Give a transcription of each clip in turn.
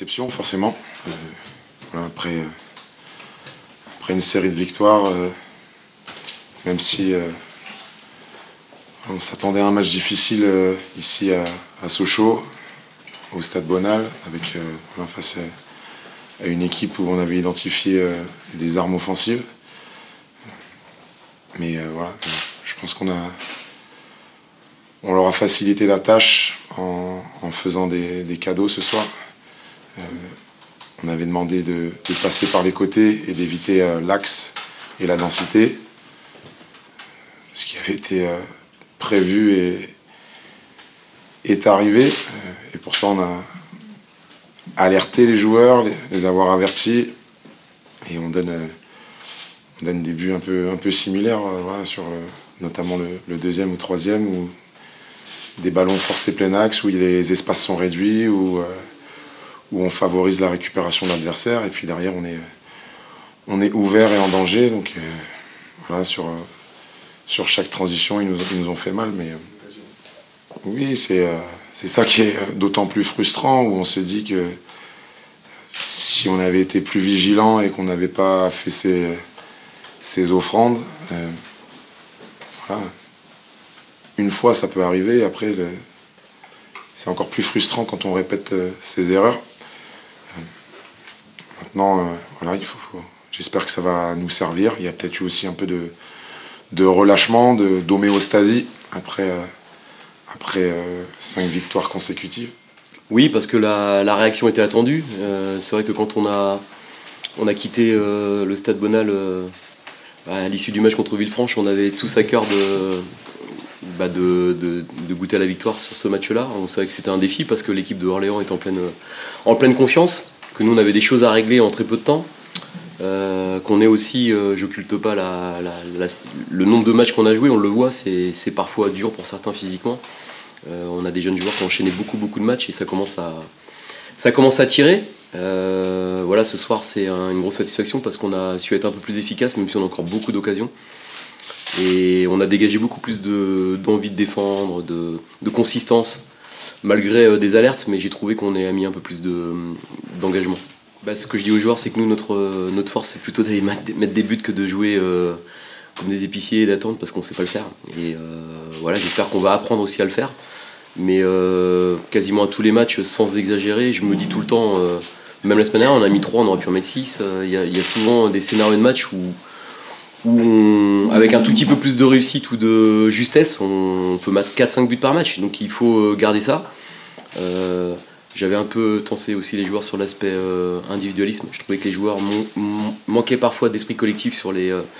déception, forcément. Voilà, après une série de victoires, même si on s'attendait à un match difficile ici à Sochaux, au Stade Bonal, avec face à une équipe où on avait identifié des armes offensives. Mais voilà, je pense qu'on leur a facilité la tâche en faisant des cadeaux ce soir. On avait demandé de passer par les côtés et d'éviter l'axe et la densité, ce qui avait été prévu et est arrivé. Et pourtant on a alerté les joueurs, les avoir avertis, et on donne des buts un peu similaires, voilà, sur notamment le deuxième ou troisième, où des ballons forcés plein axe, où les espaces sont réduits, où on favorise la récupération de l'adversaire, et puis derrière on est ouvert et en danger. Donc voilà, sur chaque transition ils nous ont fait mal, mais oui, c'est ça qui est d'autant plus frustrant, où on se dit que si on avait été plus vigilant et qu'on n'avait pas fait ces offrandes, voilà. Une fois ça peut arriver, après c'est encore plus frustrant quand on répète ces erreurs. Maintenant, voilà, j'espère que ça va nous servir. Il y a peut-être eu aussi un peu de relâchement, d'homéostasie après 5 victoires consécutives. Oui, parce que la réaction était attendue. C'est vrai que quand on a quitté le Stade Bonal à l'issue du match contre Villefranche, on avait tous à cœur de goûter à la victoire sur ce match-là. On savait que c'était un défi parce que l'équipe de Orléans est en pleine confiance, que nous on avait des choses à régler en très peu de temps, qu'on est aussi, j'occulte pas le nombre de matchs qu'on a joué, on le voit, c'est parfois dur pour certains physiquement. On a des jeunes joueurs qui ont enchaîné beaucoup de matchs et ça commence à tirer. Voilà, ce soir c'est une grosse satisfaction parce qu'on a su être un peu plus efficace, même si on a encore beaucoup d'occasions. Et on a dégagé beaucoup plus d'envie de défendre, de consistance, malgré des alertes, mais j'ai trouvé qu'on a mis un peu plus d'engagement. Ce que je dis aux joueurs, c'est que nous, notre force, c'est plutôt d'aller mettre des buts que de jouer comme des épiciers et d'attendre, parce qu'on ne sait pas le faire. Et voilà, j'espère qu'on va apprendre aussi à le faire. Mais quasiment à tous les matchs, sans exagérer, je me dis tout le temps, même la semaine dernière, on a mis 3, on aurait pu en mettre 6. Il y a souvent des scénarios de match où avec un tout petit peu plus de réussite ou de justesse, on peut mettre 4-5 buts par match. Donc il faut garder ça. J'avais un peu tensé aussi les joueurs sur l'aspect individualisme. Je trouvais que les joueurs manquaient parfois d'esprit collectif sur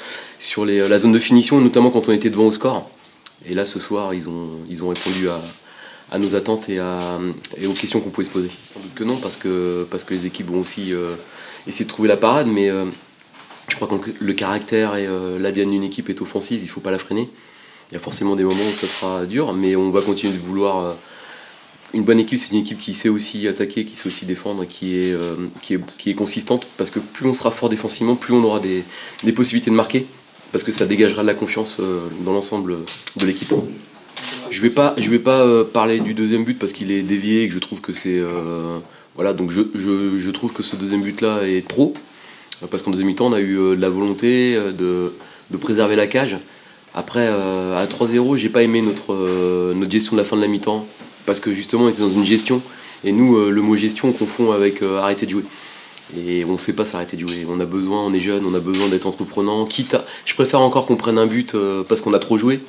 la zone de finition, notamment quand on était devant au score. Et là, ce soir, ils ont répondu à nos attentes et aux questions qu'on pouvait se poser. Sans doute que non, parce que les équipes vont aussi essayer de trouver la parade, mais je crois que le caractère et l'ADN d'une équipe est offensive, il ne faut pas la freiner. Il y a forcément des moments où ça sera dur, mais on va continuer de vouloir... Une bonne équipe, c'est une équipe qui sait aussi attaquer, qui sait aussi défendre, qui est consistante, parce que plus on sera fort défensivement, plus on aura des possibilités de marquer, parce que ça dégagera de la confiance dans l'ensemble de l'équipe. Je vais pas parler du deuxième but parce qu'il est dévié et que je trouve que c'est... voilà, donc je trouve que ce deuxième but-là est trop, parce qu'en deuxième mi-temps, on a eu de la volonté de préserver la cage. Après, à 3-0, j'ai pas aimé notre gestion de la fin de la mi-temps, parce que justement, on était dans une gestion, et nous, le mot gestion, on confond avec arrêter de jouer. Et on ne sait pas s'arrêter de jouer. On est jeune, on a besoin d'être entreprenant. Je préfère encore qu'on prenne un but parce qu'on a trop joué,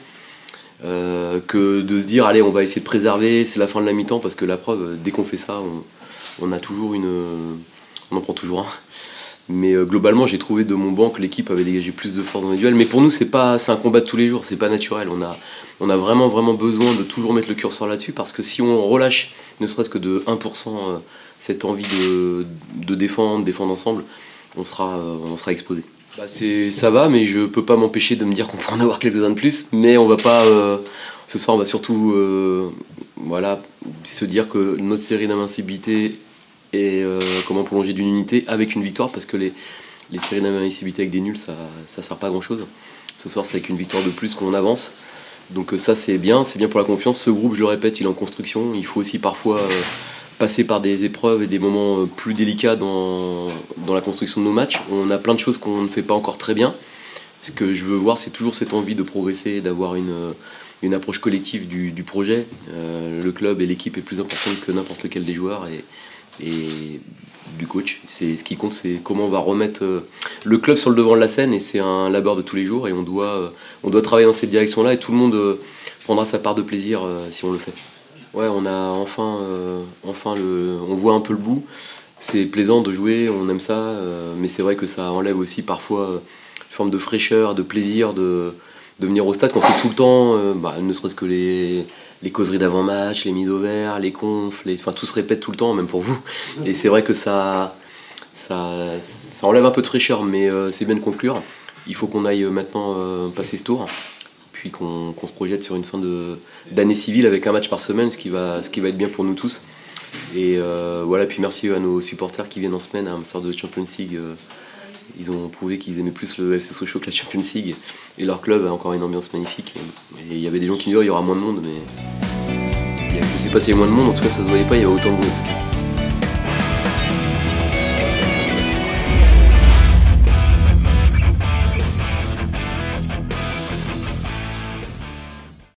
que de se dire, allez, on va essayer de préserver, c'est la fin de la mi-temps, parce que la preuve, dès qu'on fait ça, on en prend toujours un. Mais globalement, j'ai trouvé de mon banc que l'équipe avait dégagé plus de force dans les duels. Mais pour nous, c'est un combat de tous les jours, c'est pas naturel. On a vraiment besoin de toujours mettre le curseur là-dessus, parce que si on relâche, ne serait-ce que de 1%, cette envie de défendre ensemble, on sera exposé. Ça va, mais je peux pas m'empêcher de me dire qu'on pourrait en avoir quelques-uns de plus. Mais on va pas... ce soir, on va surtout se dire que notre série d'invincibilité et comment prolonger d'une unité avec une victoire, parce que les séries d'invincibilité avec des nuls, ça sert pas à grand chose. Ce soir, c'est avec une victoire de plus qu'on avance, donc ça c'est bien pour la confiance. Ce groupe, je le répète, il est en construction. Il faut aussi parfois passer par des épreuves et des moments plus délicats dans la construction de nos matchs. On a plein de choses qu'on ne fait pas encore très bien. Ce que je veux voir, c'est toujours cette envie de progresser, d'avoir une approche collective du projet. Le club et l'équipe est plus importante que n'importe lequel des joueurs et du coach. Ce qui compte, c'est comment on va remettre le club sur le devant de la scène, et c'est un labeur de tous les jours, et on doit travailler dans cette direction-là, et tout le monde prendra sa part de plaisir si on le fait. Ouais, on a enfin on voit un peu le bout. C'est plaisant de jouer, on aime ça, mais c'est vrai que ça enlève aussi parfois une forme de fraîcheur, de plaisir de venir au stade quand c'est tout le temps, ne serait-ce que les causeries d'avant-match, les mises au vert, les confs, tout se répète tout le temps, même pour vous. Et c'est vrai que ça enlève un peu de fraîcheur, mais c'est bien de conclure. Il faut qu'on aille maintenant passer ce tour, puis qu'on se projette sur une fin d'année civile avec un match par semaine, ce qui va être bien pour nous tous. Et voilà, puis merci à nos supporters qui viennent en semaine à une sorte de Champions League. Ils ont prouvé qu'ils aimaient plus le FC Sochaux que la Champions League, et leur club a encore une ambiance magnifique. Et il y avait des gens qui disaient il y aura moins de monde, mais je sais pas s'il y a moins de monde, en tout cas ça se voyait pas, il y avait autant de monde en tout cas.